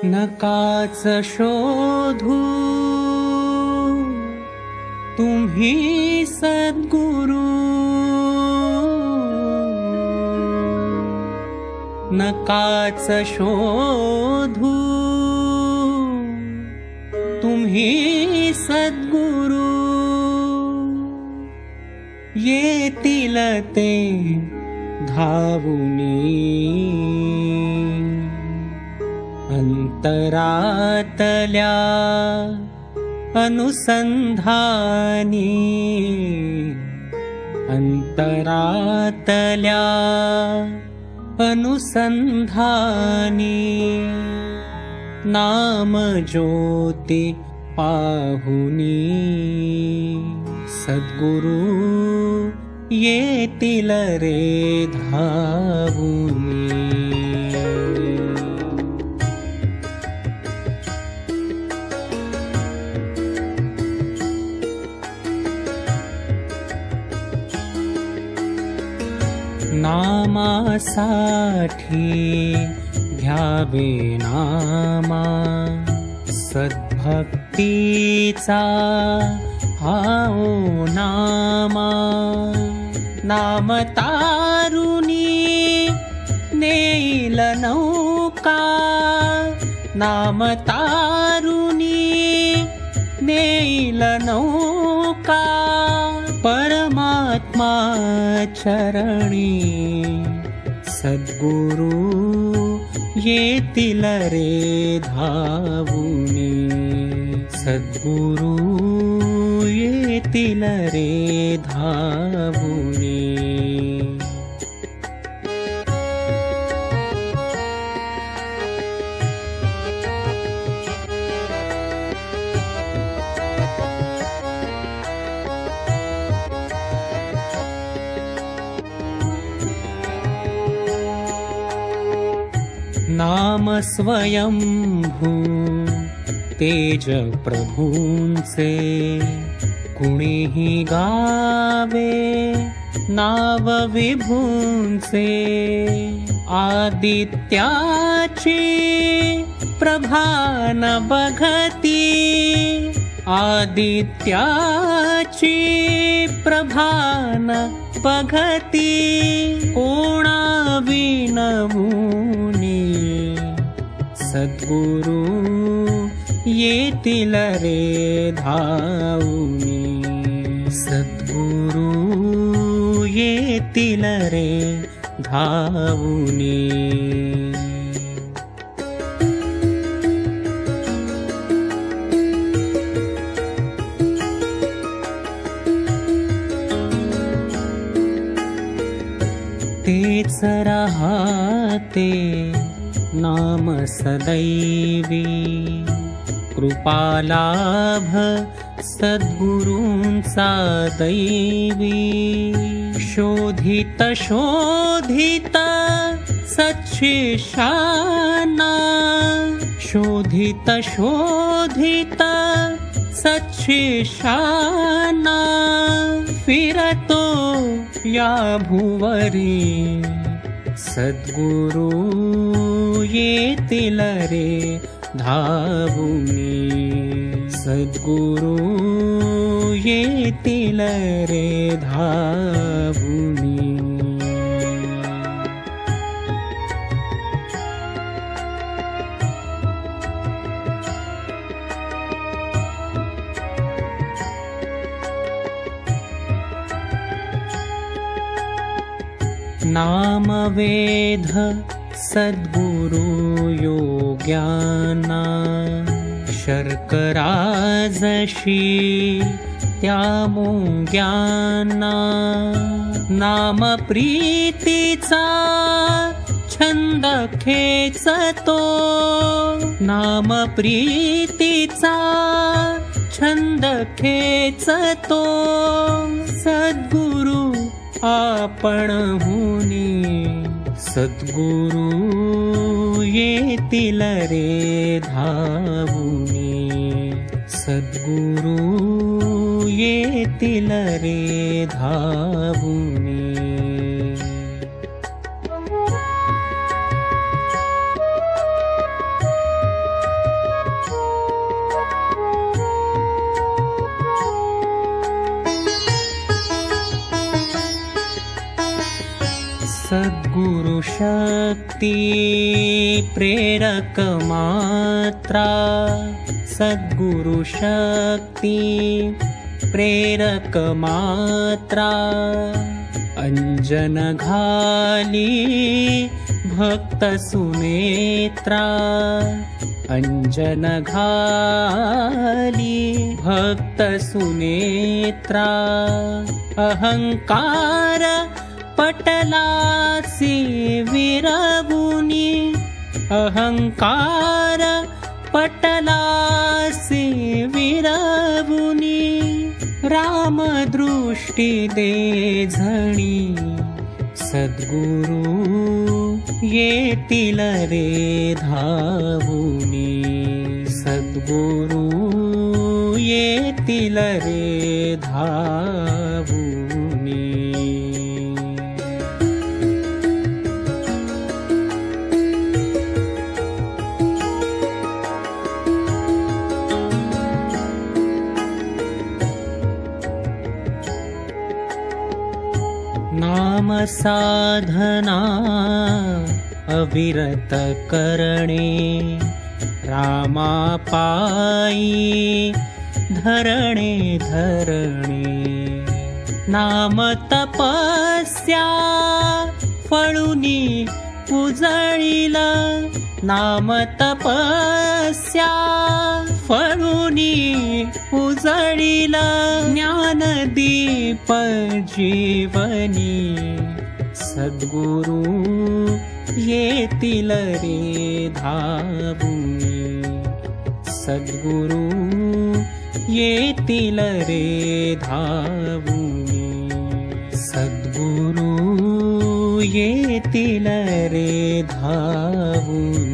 नकाच शोधू तुम्ही सद्गुरु, नकाच शोधू तुम्ही सद्गुरु, येतील ते धावुनी अंतरातल्या अनुसंधानी, अंतरातल्या अनुसंधानी, नाम ज्योती पाहुनी सद्गुरु, येतील रे धावुनी. नामासाठी घ्यावे नामा, सद्भक्तीचा हाओ नामा, नाम तारुणी नेईल नौका, नाम तारुणी नेईल नौका, परमात्मा चरणी सद्गुरु, येतील रे धावुनी सद्गुरु, येतील रे धावुनी. नाम स्वयंभू तेज प्रभूंचे, कुणीही गावे नाव विभूंचे, आदित्याची प्रभा न बघती, आदित्याची प्रभा न बघती, कोणा विनवुनी सद्गुरु, येतील रे धावुनी सद्गुरु, येतील रे धावुनी. तेच राहते नाम सदैवी, कृपालाभ सद्गुरूंचा दैवी, शोधित शोधित सच्शिष्याना, शोधित शोधित सच्शिष्याना, फिरतो या भुवरी सद्गुरु, येतील रे धावुनी सद्गुरु, येतील रे धावुनी. नाम वेद सद्गुरु योग्याना, शर्कराजशी त्या मुंग्यांना, नाम प्रीतीचा छंद खेचतो, नाम प्रीतीचा छंद खेचतो, सद्गुरु आपण हुनी सद्गुरु, येतील रे धावुनी सद्गुरु, येतील रे धावुनी. सद्गुरु शक्ति प्रेरक मात्रा, सद्गुरु शक्ति प्रेरक मात्रा, अंजन घाली भक्त सुनेत्रा, अंजन घाली भक्त सुनेत्रा, अहंकार पटलासी विरबुनी, अहंकार पटलासी विरबुनी, राम दृष्टी दे झणी, सद्गुरु येतील रे धावुनी, सद्गुरु येतील रे धावुनी। नाम साधना अविरत करणे, रामा पायी धरणे धरणे, नाम तपस्या फळुनी उजळिला, नाम तपस्या फळुनी उजळिला, ज्ञानदीप जीवनी, सद्गुरु येतील रे धावुनी, सद्गुरु येतील रे धावुनी, सद्गुरु येतील रे धावुनी।